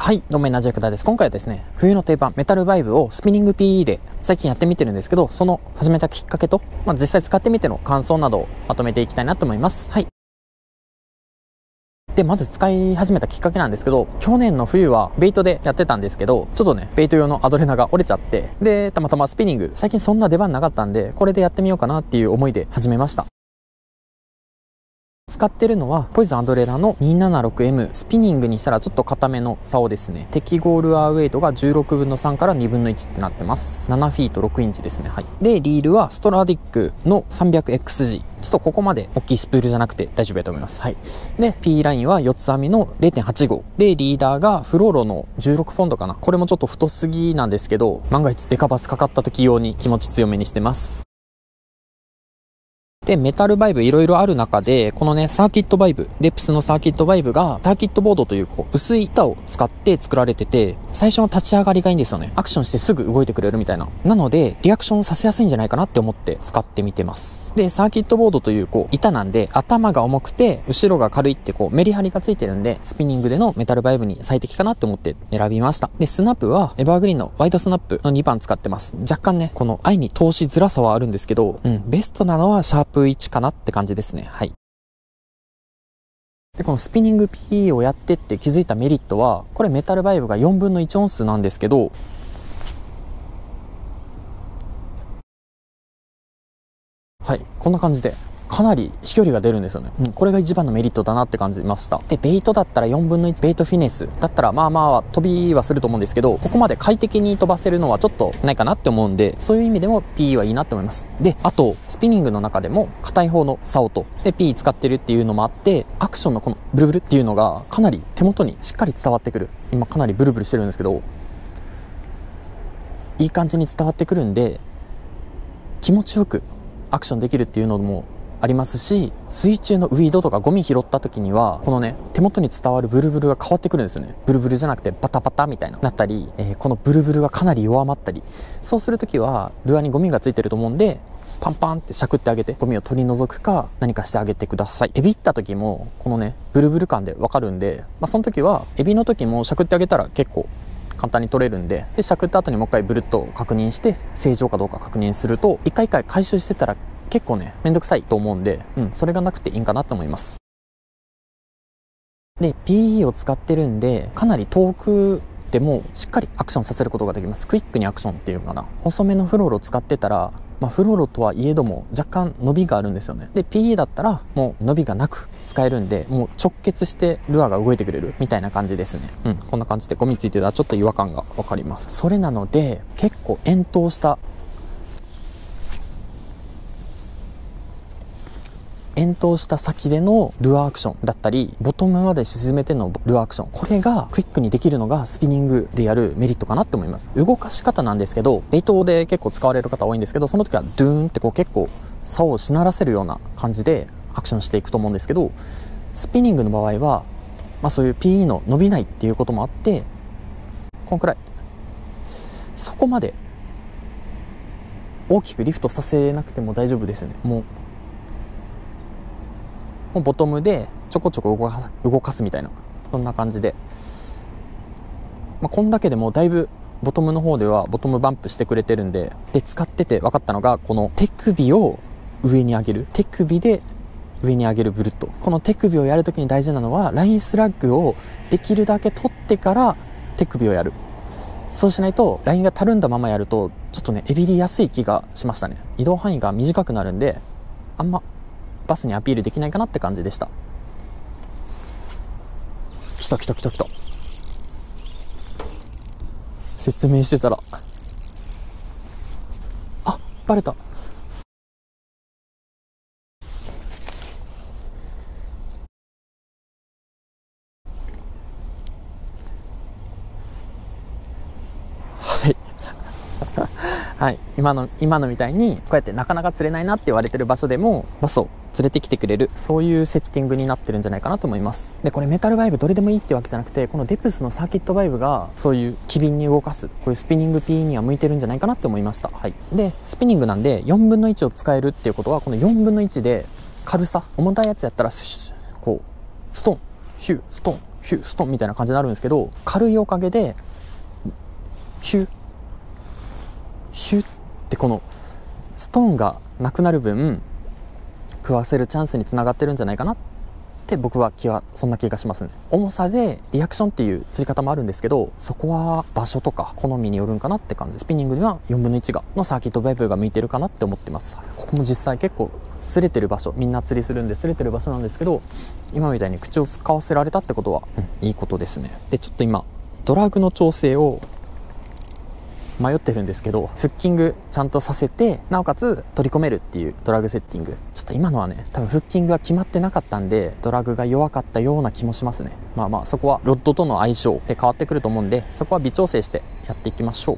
はい、どうもエナジーヤクダです。今回はですね、冬の定番メタルバイブをスピニング PE で最近やってみてるんですけど、その始めたきっかけと、実際使ってみての感想などをまとめていきたいなと思います。はい。で、まず使い始めたきっかけなんですけど、去年の冬はベイトでやってたんですけど、ちょっとね、ベイト用のアドレナが折れちゃって、で、たまたまスピニング、最近そんな出番なかったんで、これでやってみようかなっていう思いで始めました。使ってるのはポイズンアドレナの 276M スピニングにしたらちょっと硬めの竿ですね。適合ルアーウェイトが16分の3から2分の1ってなってます。7フィート6インチですね。はい。でリールはストラディックの 300XG、 ちょっとここまで大きいスプールじゃなくて大丈夫だと思います。はい。で P ラインは4つ編みの 0.85 で、リーダーがフローロの16ポンドかな。これもちょっと太すぎなんですけど、万が一デカバスかかった時用に気持ち強めにしてます。で、メタルバイブいろいろある中で、このね、サーキットバイブ、デプスのサーキットバイブが、サーキットボードという薄い板を使って作られてて、最初の立ち上がりがいいんですよね。アクションしてすぐ動いてくれるみたいな。なので、リアクションさせやすいんじゃないかなって思って使ってみてます。で、サーキットボードという板なんで、頭が重くて、後ろが軽いってメリハリがついてるんで、スピニングでのメタルバイブに最適かなって思って選びました。で、スナップは、エバーグリーンのワイドスナップの2番使ってます。若干ね、この愛に通しづらさはあるんですけど、ベストなのはシャープ1かなって感じですね。はい。で、このスピニング PE をやってって気づいたメリットは、これメタルバイブが4分の1オン数なんですけど、はい、こんな感じでかなり飛距離が出るんですよね。これが一番のメリットだなって感じました。で、ベイトだったら4分の1、ベイトフィネスだったらまあ飛びはすると思うんですけど、ここまで快適に飛ばせるのはちょっとないかなって思うんで、そういう意味でも PE はいいなって思います。で、あとスピニングの中でも硬い方の竿とで PE 使ってるっていうのもあって、アクションのこのブルブルっていうのがかなり手元にしっかり伝わってくる。今かなりブルブルしてるんですけど、いい感じに伝わってくるんで、気持ちよくアクションできるっていうのもありますし、水中のウィードとかゴミ拾った時には、このね、手元に伝わるブルブルが変わってくるんですよね。ブルブルじゃなくてバタバタみたいななったり、このブルブルがかなり弱まったり、そうする時はルアーにゴミがついてると思うんで、パンパンってしゃくってあげてゴミを取り除くか何かしてあげてください。エビった時もこのね、ブルブル感でわかるんで、その時はエビの時もしゃくってあげたら結構簡単に取れるんで、しゃくった後にもう一回ブルッと確認して正常かどうか確認すると、一回一回回収してたら結構ね、めんどくさいと思うんで、それがなくていいんかなと思います。で、PE を使ってるんで、かなり遠くでもしっかりアクションさせることができます。クイックにアクションっていうかな。細めのフローロを使ってたら、フローロとはいえども若干伸びがあるんですよね。で、PE だったらもう伸びがなく使えるんで、もう直結してルアーが動いてくれるみたいな感じですね。こんな感じでゴミついてたらちょっと違和感がわかります。それなので、結構遠投した先でのルアーアクションだったり、ボトムまで沈めてのルアーアクション、これがクイックにできるのがスピニングでやるメリットかなって思います。動かし方なんですけど、ベイトで結構使われる方多いんですけど、その時はドゥーンって結構竿をしならせるような感じでアクションしていくと思うんですけど、スピニングの場合は、そういう PE の伸びないっていうこともあって、こんくらいそこまで大きくリフトさせなくても大丈夫ですよね。もうボトムでちょこちょこ動かすみたいな、そんな感じで、こんだけでもだいぶボトムの方ではボトムバンプしてくれてるんで、使ってて分かったのが、この手首を上に上げる、手首で上に上げるブルッと、この手首をやるときに大事なのは、ラインスラッグをできるだけ取ってから手首をやる。そうしないとラインがたるんだままやるとちょっとね、エビりやすい気がしましたね。移動範囲が短くなるんで、あんまバスにアピールできないかなって感じでした。来た説明してたらバレた。はいはい、今のみたいにこうやってなかなか釣れないなって言われてる場所でもバスを連れてきてくれる、そういうセッティングになってるんじゃないかなと思います。で、これメタルバイブどれでもいいってわけじゃなくて、このデプスのサーキットバイブがそういう機敏に動かす、こういうスピニング PE には向いてるんじゃないかなって思いました。はい。で、スピニングなんで4分の1を使えるっていうことは、この4分の1で軽さ、重たいやつやったらストンヒューストンヒューストンみたいな感じになるんですけど、軽いおかげでヒュってこのストーンがなくなる分食わせるチャンスにつながってるんじゃないかなって僕はそんな気がしますね。重さでリアクションっていう釣り方もあるんですけど、そこは場所とか好みによるんかなって感じ。スピニングには4分の1のサーキットバイブが向いてるかなって思ってます。ここも実際結構擦れてる場所、みんな釣りするんで擦れてる場所なんですけど、今みたいに口を使わせられたってことは、いいことですね。でちょっと今ドラッグの調整を迷ってるんですけど、フッキングちゃんとさせて、なおかつ取り込めるっていうドラッグセッティング、ちょっと今のはね多分フッキングが決まってなかったんでドラッグが弱かったような気もしますね。まあそこはロッドとの相性で変わってくると思うんで、そこは微調整してやっていきましょ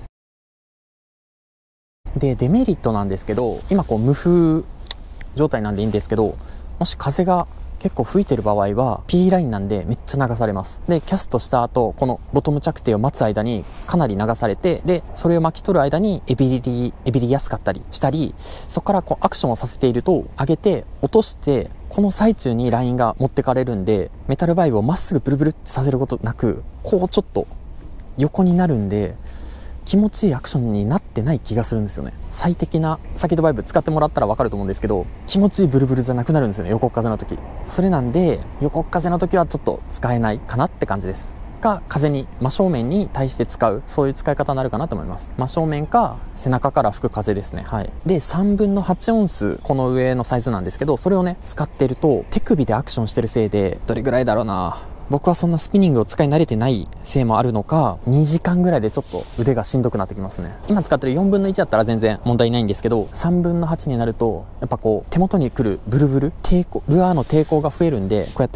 う。でデメリットなんですけど、今こう無風状態なんでいいんですけど、もし風が結構吹いてる場合は P ラインなんでめっちゃ流されます。でキャストした後このボトム着底を待つ間にかなり流されて、でそれを巻き取る間にエビりやすかったりしたり、そこからこうアクションをさせていると上げて落としてこの最中にラインが持ってかれるんで、メタルバイブをまっすぐブルブルってさせることなくこうちょっと横になるんで、気持ちいいアクションになってない気がするんですよね。最適なサーキットバイブ使ってもらったら分かると思うんですけど、気持ちいいブルブルじゃなくなるんですよね、横風の時。それなんで横風の時はちょっと使えないかなって感じです。風に真正面に対して使う、そういう使い方になるかなと思います。真正面か背中から吹く風ですね。はい。で3分の8オンス、この上のサイズなんですけど、それをね使ってると手首でアクションしてるせいで、どれぐらいだろうな、僕はそんなスピニングを使い慣れてないせいもあるのか、2時間ぐらいでちょっと腕がしんどくなってきますね。今使ってる4分の1だったら全然問題ないんですけど、3分の8になるとやっぱこう手元に来るブルブル抵抗、ルアーの抵抗が増えるんで、こうや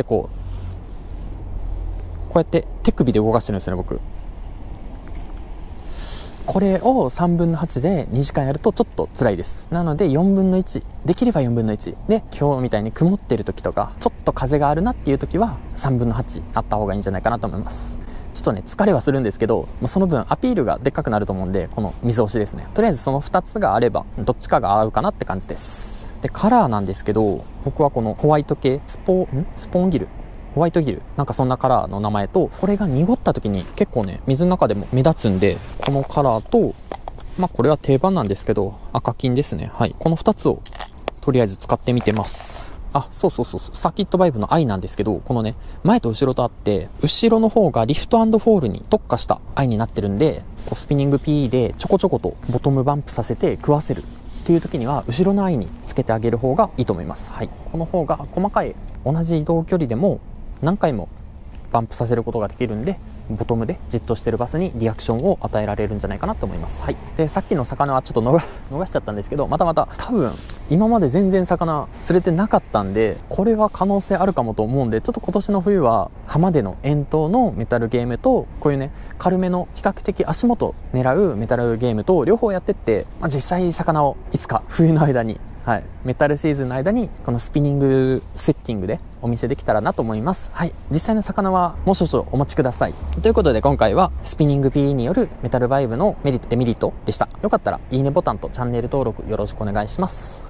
って手首で動かしてるんですよね、僕。これを3分の8で2時間やるとちょっと辛いです。なので4分の1、できれば4分の1で、今日みたいに曇ってる時とかちょっと風があるなっていう時は3分の8あった方がいいんじゃないかなと思います。ちょっとね疲れはするんですけど、その分アピールがでっかくなると思うんで、この水押しですね。とりあえずその2つがあればどっちかが合うかなって感じです。でカラーなんですけど、僕はこのホワイト系スポーンギル、ホワイトギル、なんかそんなカラーの名前と、これが濁った時に結構ね水の中でも目立つんで、このカラーと、これは定番なんですけど赤金ですね。はい、この2つをとりあえず使ってみてます。そうサーキットバイブのアイなんですけど、このね前と後ろとあって、後ろの方がリフト&フォールに特化したアイになってるんで、こうスピニング PE でちょこちょことボトムバンプさせて食わせるっていう時には後ろのアイにつけてあげる方がいいと思います。はい、この方が細かい同じ移動距離でも何回もバンプさせることができるんで、ボトムでじっとしてるバスにリアクションを与えられるんじゃないかなと思います。はい。でさっきの魚はちょっと逃しちゃったんですけど、また多分今まで全然魚釣れてなかったんで、これは可能性あるかもと思うんで、ちょっと今年の冬は浜での遠投のメタルゲームと、こういうね軽めの比較的足元狙うメタルゲームと両方やってって、実際魚をいつか冬の間に、メタルシーズンの間にこのスピニングセッティングでお見せできたらなと思います。はい、実際の魚はもう少々お待ちください。ということで今回はスピニング PE によるメタルバイブのメリットデメリットでした。よかったらいいねボタンとチャンネル登録よろしくお願いします。